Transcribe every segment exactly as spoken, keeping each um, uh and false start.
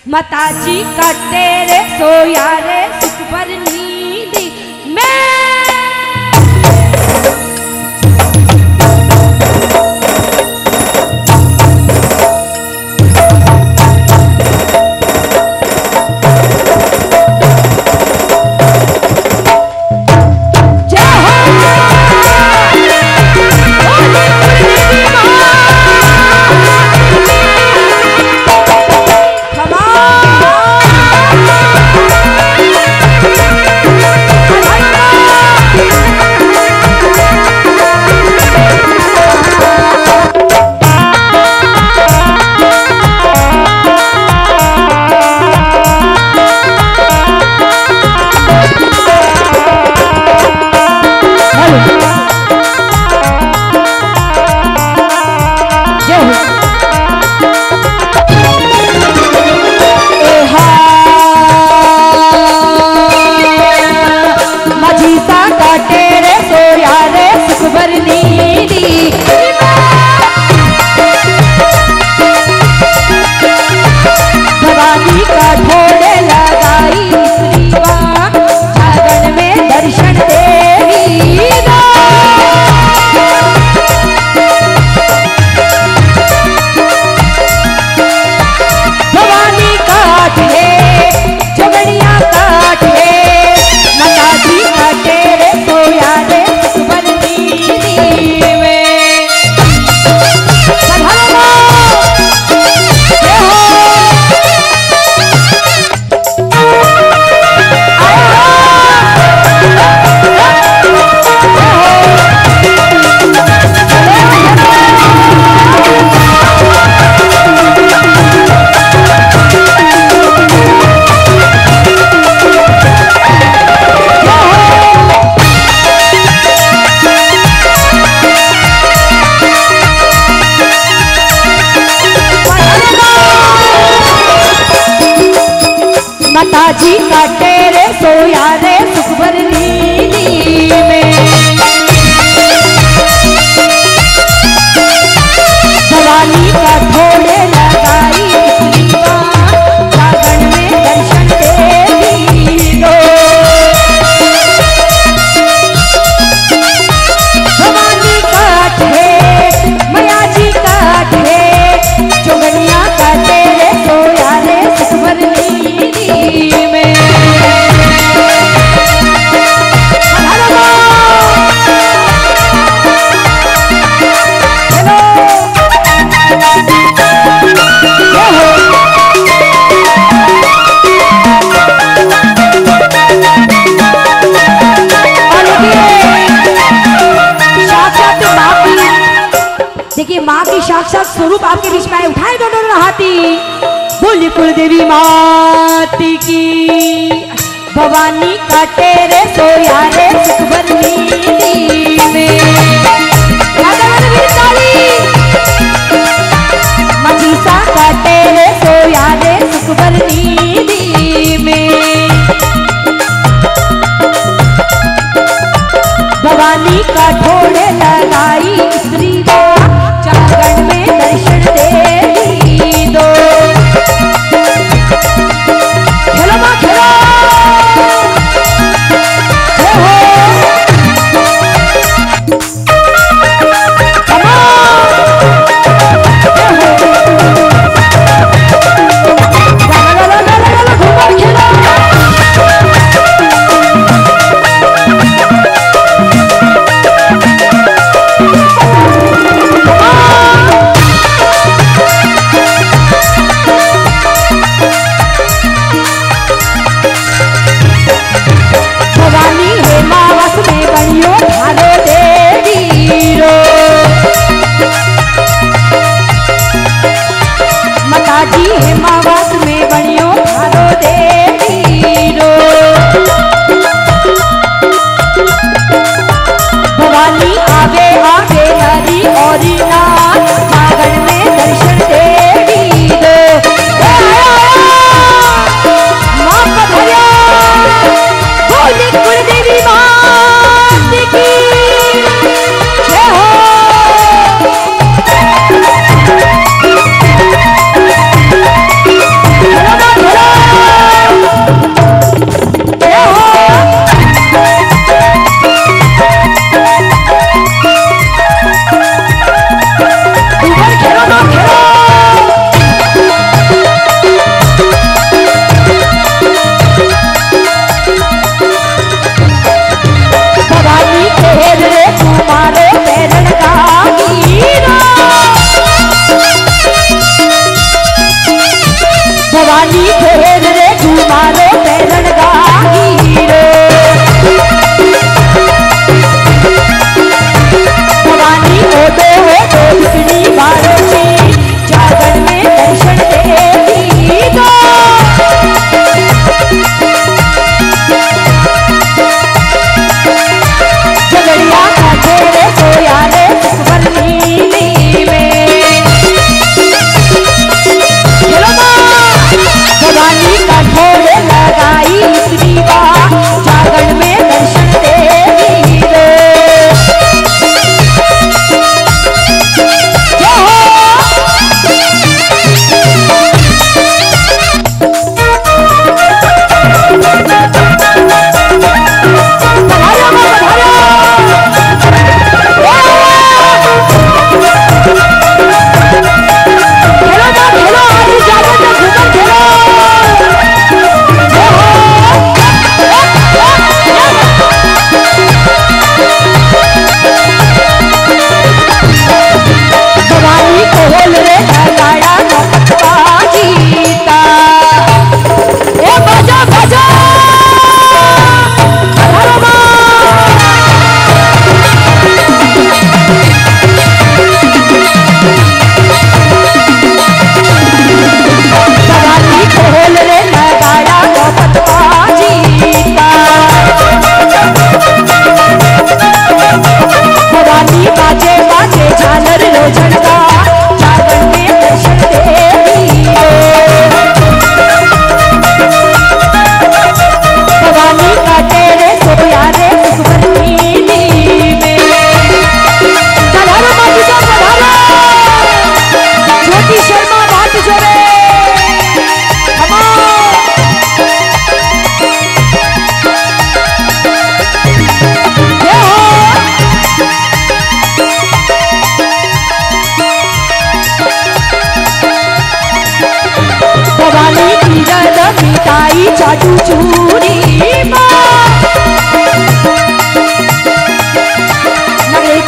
माताजी का तेरे सोया रे सुख भर नींद में। माताजी का तेरे सोया रे सुख भर नींद में। भवानी का थोड़े लगाई सागण में दर्शन देवी दो। भवानी काट है मैया जी काट है चुगनिया का तेरे सोया रे सुख भर नींद में। देखिए माँ की साक्षात स्वरूप आपके बीच में आए। उठाए दोनों हाथी बोली कुलदेवी माती की। भवानी का तेरे सोया रे सुख भर नींद में। मनीषा का तेरे सोया रे सुख भर नींद में। भवानी का ठोड़े लगाई स्त्री जागरण में दर्शन देवी दो। खेलो माँ खेलो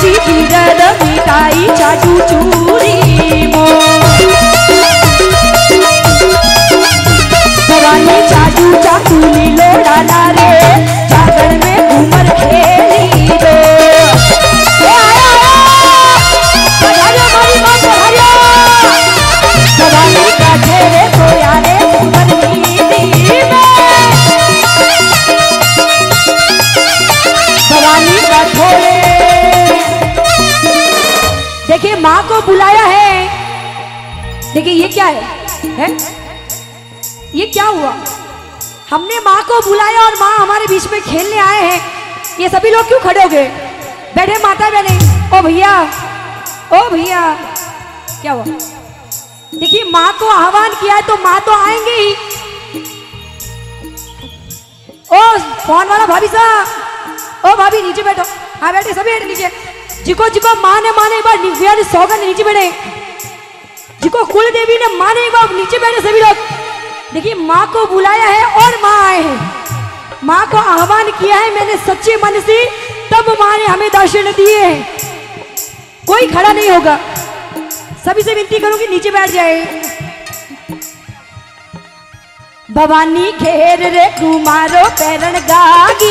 माची धीरज मिटाई चाचू चूरी मो भवानी चाचू चाचू लीलो डाला रे जागरण में घूमर खेली दो भवानी का ठेरे सोया रे घूमर नींदी में भवानी का ठोरे। देखिए माँ को बुलाया है। देखिए ये क्या है, है? ये क्या हुआ? हमने माँ को बुलाया और माँ हमारे बीच में खेलने आए हैं। ये सभी लोग क्यों खड़े हो गए? बैठे माता बहने। ओ भैया, ओ भैया, क्या हुआ? देखिए माँ को आह्वान किया है तो माँ तो आएंगे ही। ओ फोन वाला भाभी साहब, ओ भाभी नीचे बैठो। हाँ बैठे, सभी बैठे नीचे। जिको जिको माँ ने माने एक बार सौगन नीचे बैठे। जिको कुल देवी ने माने एक बार नीचे बैठे सभी लोग। देखिए माँ को बुलाया है और माँ आए हैं। माँ को आह्वान किया है मैंने सच्चे मन से, तब माँ ने हमें दर्शन दिए हैं। कोई खड़ा नहीं होगा। सभी से विनती करूंगी नीचे बैठ जाए। भवानी घेर रे कुमारो पैरण गागी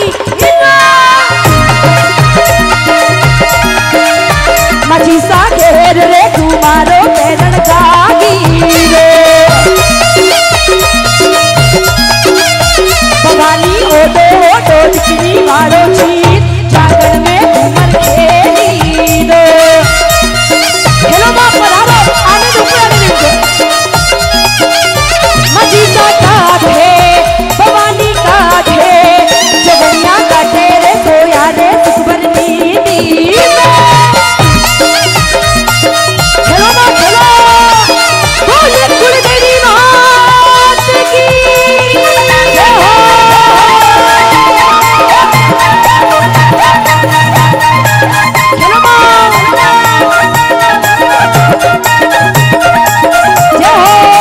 मछीसा घेर रे कुमारो पैरण गागी रे भवानी ओडो ओडो दिखनी मारो चीत जागरण में घूमर खेली दो। हेलो माँ पधारो, आने दो, आने दो। मजीसा काठे भवानी काठे जगनिया काटे रे सोया रे सुखबर नींदी में। हेलो माँ हेलो, बोले कुल देवी मात की जय हो। हेलो माँ जय हो।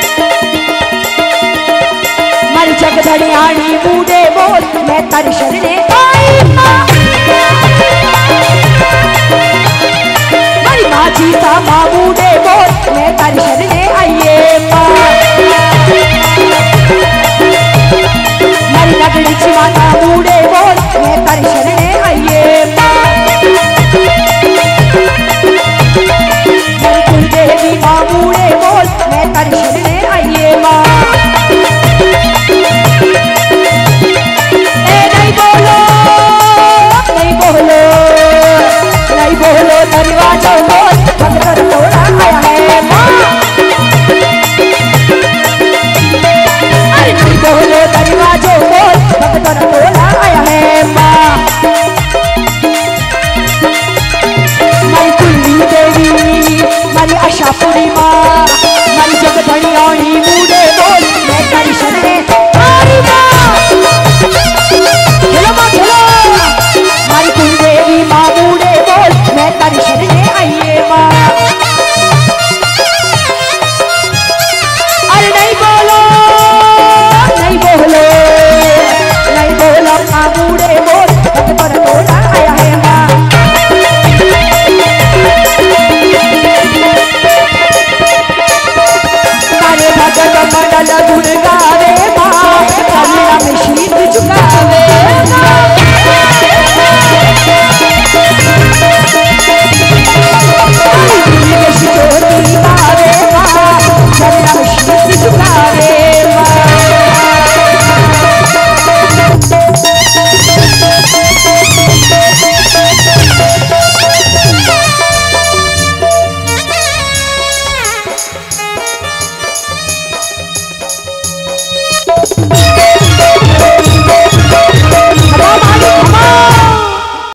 धड़ियाणी बूढ़े बोल मैं तारी शरणे